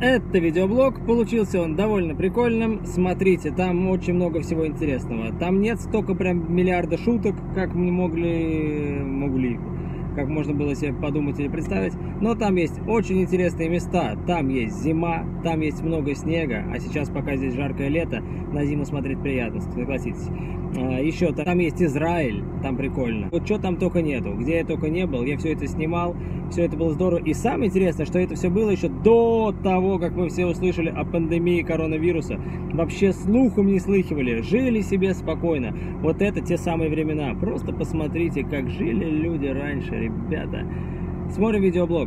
Это видеоблог, получился он довольно прикольным. Смотрите, там очень много всего интересного. Там нет столько прям миллиарда шуток, как мы как можно было себе подумать или представить. Но там есть очень интересные места. Там есть зима, там есть много снега. А сейчас, пока здесь жаркое лето, на зиму смотреть приятно, согласитесь. Еще там есть Израиль, там прикольно. Вот что там только нету, где я только не был, я все это снимал, все это было здорово. И самое интересное, что это все было еще до того, как мы все услышали о пандемии коронавируса. Вообще слухом не слыхивали, жили себе спокойно. Вот это те самые времена. Просто посмотрите, как жили люди раньше, ребята. Смотрим видеоблог.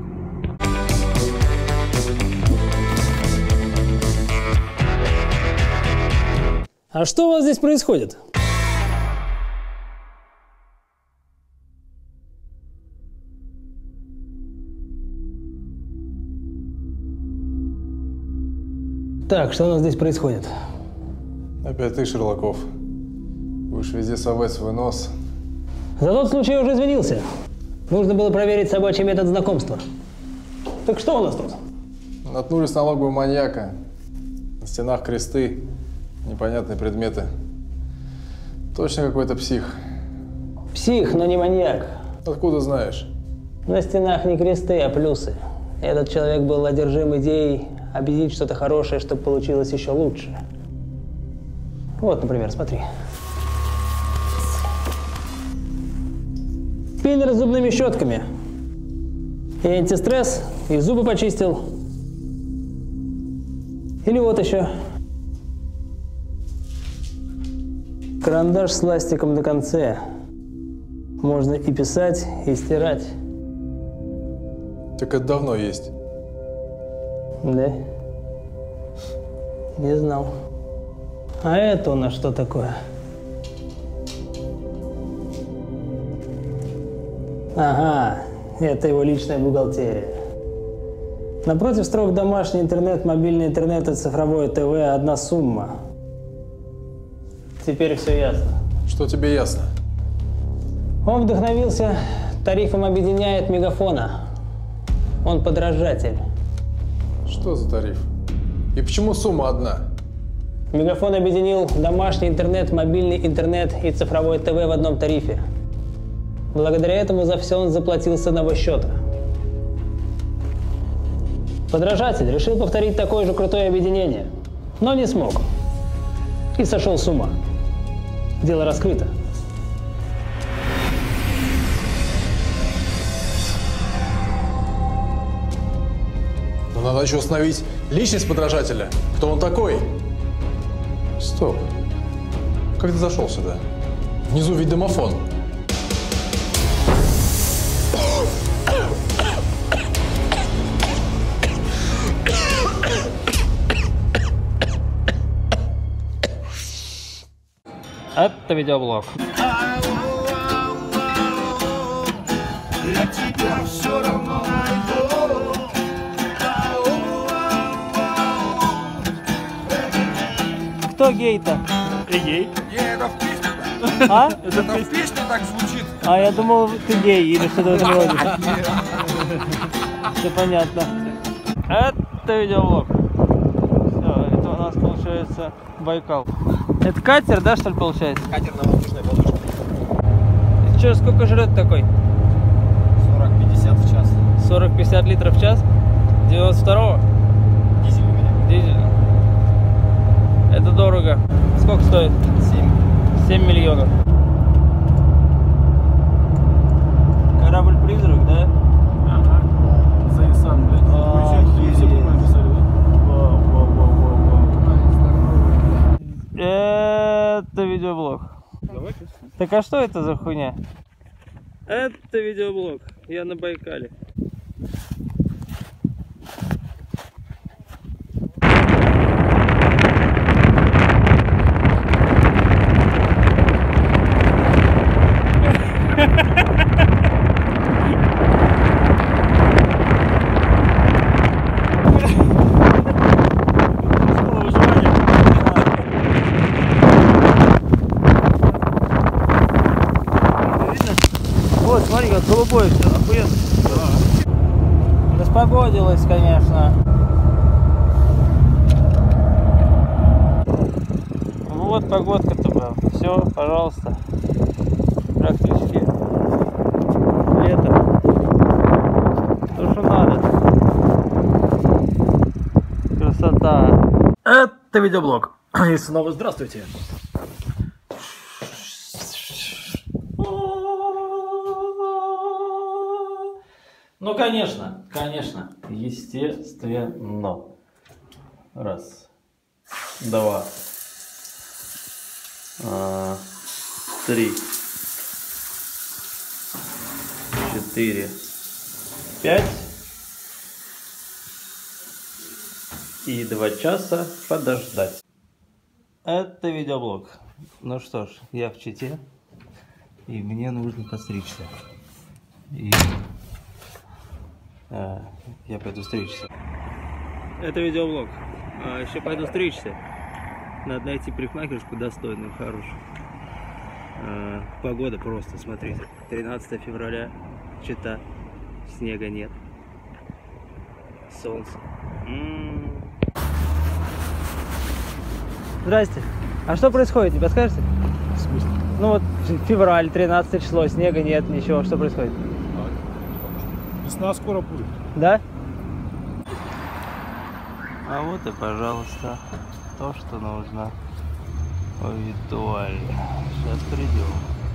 А что у вас здесь происходит? Так, что у нас здесь происходит? Опять ты, Шерлоков. Будешь везде совать свой нос. За тот случай я уже извинился. Нужно было проверить собачий метод знакомства. Так что у нас тут? Наткнулись на налогового маньяка. На стенах кресты, непонятные предметы. Точно какой-то псих. Псих, но не маньяк. Откуда знаешь? На стенах не кресты, а плюсы. Этот человек был одержим идеей объединить что-то хорошее, чтобы получилось еще лучше. Вот, например, смотри. Пиллер с зубными щетками. И антистресс, и зубы почистил. Или вот еще. Карандаш с ластиком на конце. Можно и писать, и стирать. Так это давно есть. Да? Не знал. А это у нас что такое? Ага, это его личная бухгалтерия. Напротив строк домашний интернет, мобильный интернет и цифровое ТВ – одна сумма. Теперь все ясно. Что тебе ясно? Он вдохновился тарифом объединяет Мегафона. Он подражатель. Что за тариф? И почему сумма одна? Мегафон объединил домашний интернет, мобильный интернет и цифровое ТВ в одном тарифе. Благодаря этому за все он заплатил с одного счета. Подражатель решил повторить такое же крутое объединение, но не смог. И сошел с ума. Дело раскрыто. Но надо еще установить личность подражателя. Кто он такой? Стоп. Как ты зашел сюда? Внизу ведь домофон. Это видеоблог. Я тебя все равно найду. Кто гей-то? Ты гей? Это в песне так. А? Это в песне так звучит. А я думал, ты гей или что-то в этом роде. Все понятно. Это видеоблог. Все, это у нас получается Байкал. Это катер, да, что ли, получается? Катер на воздушной подушке. Че, сколько жрет такой? 40-50 в час. 40-50 литров в час? 92-го? Дизель у меня. Дизель. Это дорого. Сколько стоит? 7 миллионов. Корабль-призрак, да? Ага. Зайсан, блядь. Все буквально писали, да? Это видеоблог. Давайте. Так а что это за хуйня? Это видеоблог. Я на Байкале. Вот, смотри, как голубое все, охуенно. Распогодилось, конечно. погодка-то была. Все, пожалуйста. Практически лето. То, что надо. Красота. Это видеоблог. И снова здравствуйте. Ну, конечно, естественно. Раз, два, три, 4, 5 и 2 часа подождать. Это видеоблог. Ну что ж, я в Чите, и мне нужно подстричься. И я пойду стричься. Это видеоблог. Еще пойду стричься. Надо найти парикмахерскую достойную, хорошую. Погода просто, смотрите. 13 февраля, Чита. Снега нет. Солнце. Здрасте. А что происходит, не подскажете? В смысле? Ну вот февраль, 13 число, снега нет, ничего. Что происходит? Весна скоро будет. Да? А вот и, пожалуйста, то, что нужно. Виртуально. Сейчас придем.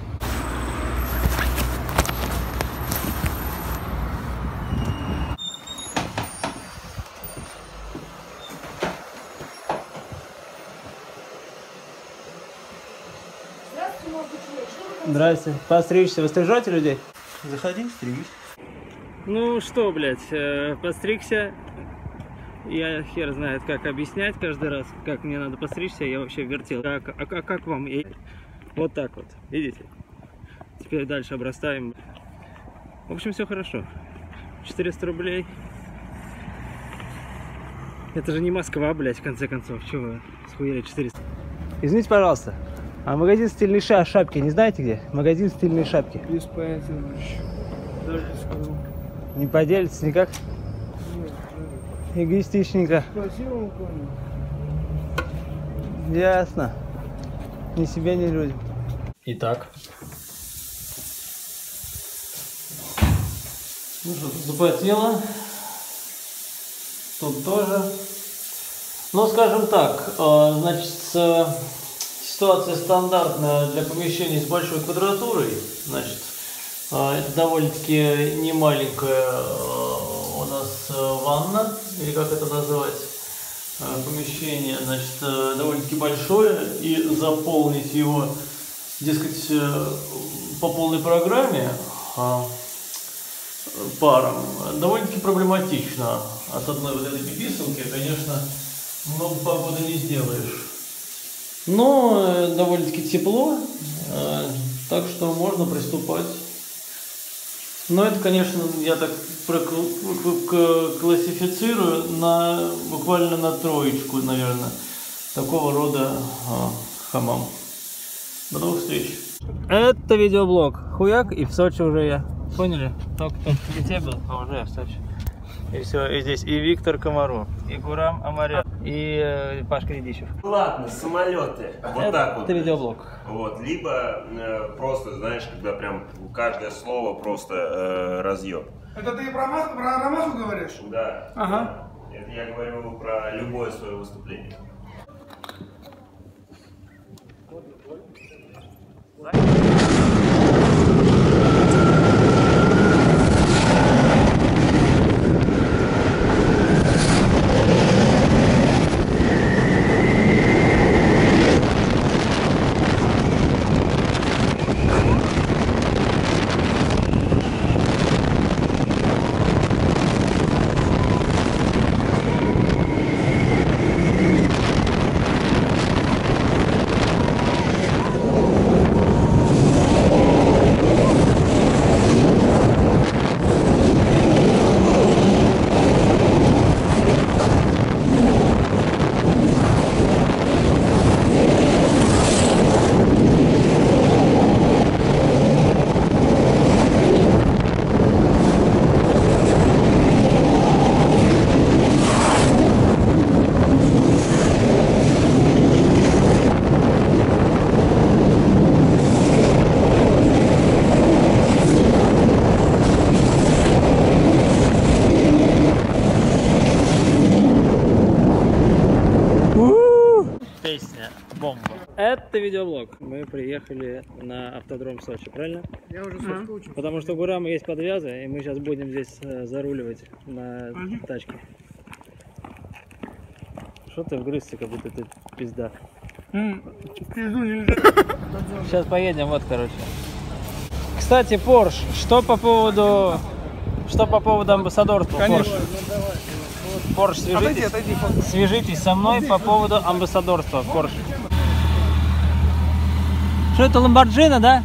Здрасте. Постричься. Вы стрижете людей? Заходи, стригись. Ну что, блядь, постригся. Я хер знает, как объяснять каждый раз, как мне надо постричься. Я вообще вертел. Как вам? Вот так вот. Видите? Теперь дальше обрастаем. В общем, все хорошо. 400 рублей. Это же не Москва, блядь, в конце концов. Чего вы схуяли 400? Извините, пожалуйста. А магазин «Стильные шапки» не знаете где? Магазин «Стильные шапки». Без понятия. Даже не скажу. Не поделитесь никак? Нет, Эгоистичненько. спасибо, Николай. Ясно. Ни себе, ни людям. Итак. Ну что, тут запотело. Тут тоже. Ну, скажем так, значит, ситуация стандартная для помещений с большой квадратурой. Значит, это довольно-таки немаленькая у нас ванна, или как это назвать, помещение, значит, довольно-таки большое, и заполнить его, дескать, по полной программе паром довольно-таки проблематично. От одной вот этой пиписалки, конечно, много погоды не сделаешь. Но довольно-таки тепло, так что можно приступать. Но это, конечно, я так классифицирую буквально на троечку, наверное, такого рода хамам. До новых встреч. Это видеоблог. Хуяк, и в Сочи уже я. Поняли? Только в Чите был, а уже я в Сочи. И все, и здесь и Виктор Комаров, и Гурам Амарян, и Пашка Недищев. Ладно, самолеты. Вот так вот. Это видеоблог. Вот. Либо просто, знаешь, когда прям каждое слово просто разъем. Это ты про Ромасу говоришь? Да. Ага. Это я говорю про любое свое выступление. Песня бомба. Это видеоблог. Мы приехали на автодром Сочи, правильно? Я уже соскучился. Потому что у Гурама есть подвязы, и мы сейчас будем здесь заруливать на тачке. Что ты вгрызся, как будто ты пизда? Пизду нельзя. Сейчас поедем, вот, короче. Кстати, Porsche, что по поводу амбассадорства? Конечно. Porsche, свяжитесь со мной по поводу амбассадорства Porsche. Что это, Lamborghini, да?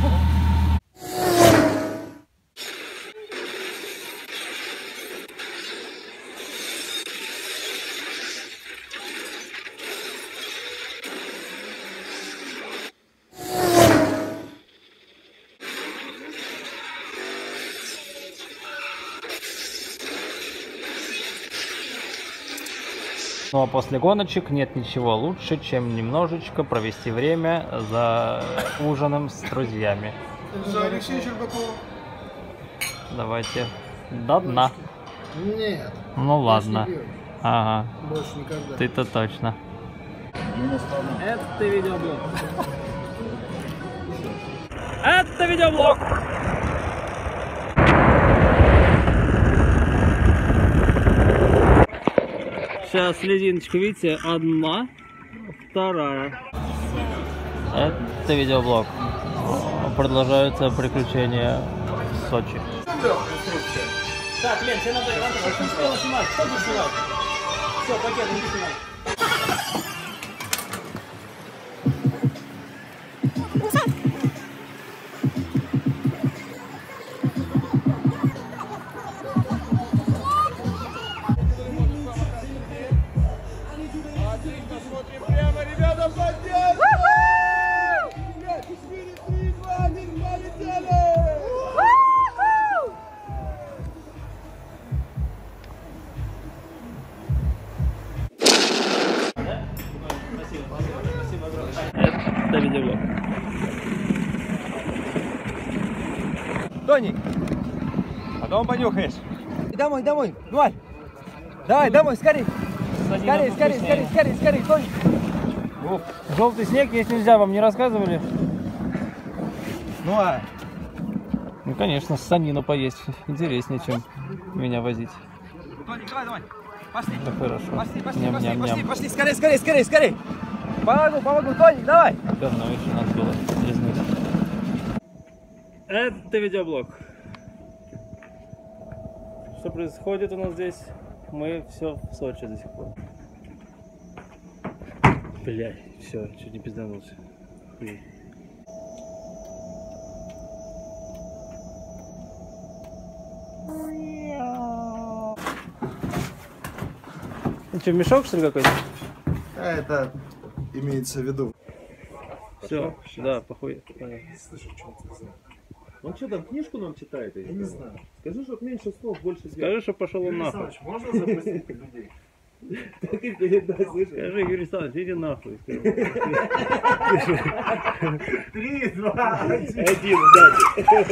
Ну а после гоночек нет ничего лучше, чем немножечко провести время за ужином с друзьями. За Алексея Щербакова. Давайте до дна. Нет. Ну ладно. Не бьет. Ага, Больше никогда. ты-то точно. Это видеоблог. Это видеоблог. Сейчас слезиночка, видите, одна, вторая. Это видеоблог. Продолжаются приключения в Сочи. Так, Лен, тебе надо что успела снимать? Что ты снимать? Все, пакет, иди снимай. Это видеоблог. Тоник, потом понюхаешь. И домой, домой, Валь. Давай, домой, скорей. Скорей, скорей, скорей, скорей, скорей, Тоник. Желтый снег есть нельзя, вам не рассказывали? Ну а? Ну конечно, санину поесть интереснее, чем меня возить. Тоник, давай, давай. Пошли. Да хорошо. Пошли, пошли, Ням, пошли, ням, пошли, ням. пошли, скорей, скорей, скорей, скорей. Помогу, помогу, Тоник, давай. Говно еще надо было лизнуть. Это видеоблог. Что происходит у нас здесь? Мы все в Сочи до сих пор. Блядь, все, чуть не пизданулся. Хуй. Ну что, мешок что ли какой-то? А это имеется в виду. Все, да, похуй. Он что там, книжку нам читает? Я не знаю. Скажи, чтоб меньше слов, больше дел. Скажи, что пошел он нахуй. Можно запустить людей? Так и передай, слышишь? Скажи, Юрий Александрович, иди нахуй. 3, 2, 1. Один, удачи.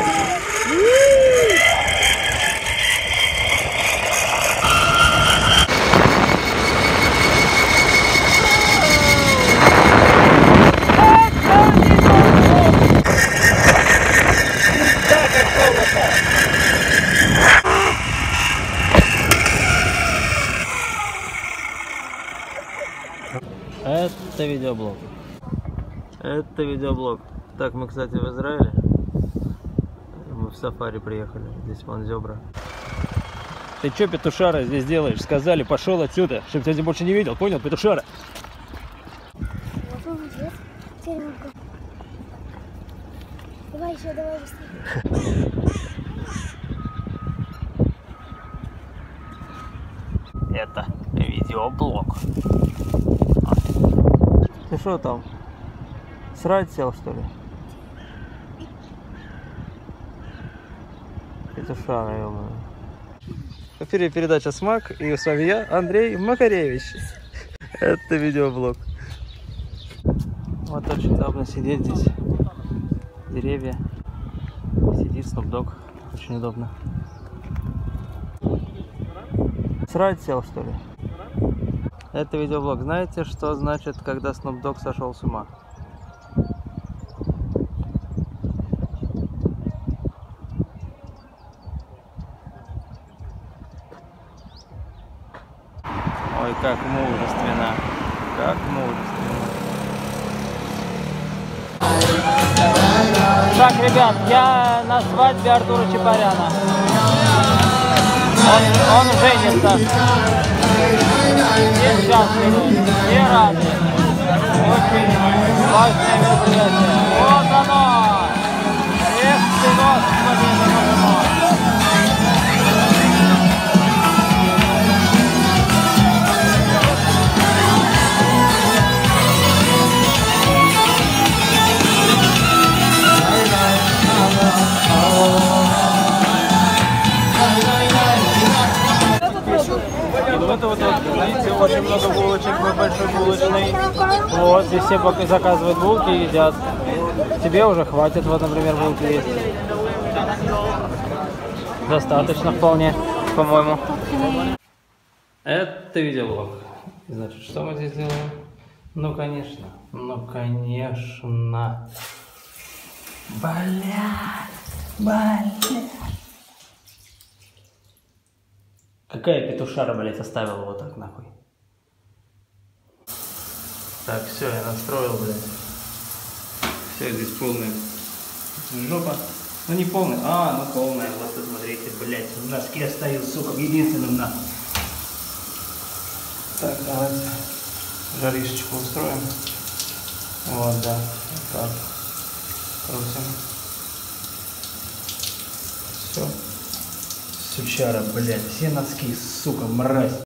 Это видеоблог. Это видеоблог. Так, мы, кстати, в Израиле. Мы в сафари приехали. Здесь вон зебра. Ты чё, петушара, здесь делаешь? Сказали, пошел отсюда, чтобы тебя больше не видел. Понял, петушара? Давай еще, давай быстрее. Это видеоблог. Ты что там? Срать сел, что ли? Петушара, ё-моё. В эфире передача «Смак», и с вами я, Андрей Макаревич. Это видеоблог. Вот очень удобно сидеть здесь. Деревья. Сидит Snoop Dogg. Очень удобно. Срать сел, что ли? Это видеоблог. Знаете, что значит, когда Snoop Dogg сошел с ума? Ой, как мужественно. Как мужественно. Так, ребят, я на свадьбе Артура Чапаряна. Он женится. Все счастливы, все рады. Очень важное мероприятие. Вот оно! Эх ты, Господи, боже мой! Это вот, видите, очень много булочек, мы большой булочный. Вот, здесь все заказывают булки и едят. Тебе уже хватит, вот, например, булки есть. Достаточно вполне, по-моему. Это видеоблог. Значит, что мы здесь делаем? Ну, конечно. Ну, конечно. Блядь. Какая петушара, блядь, оставила вот так нахуй. Так, все, я настроил, блядь. Все, здесь полная жопа. Ну не полная, ну полная. Вот посмотрите, блядь, в носке стою, сука, в единственном нахуй. Так, давайте жаришечку устроим. Вот, да, вот так. Крутим. Все. Сучара, блядь, все носки, сука, мразь.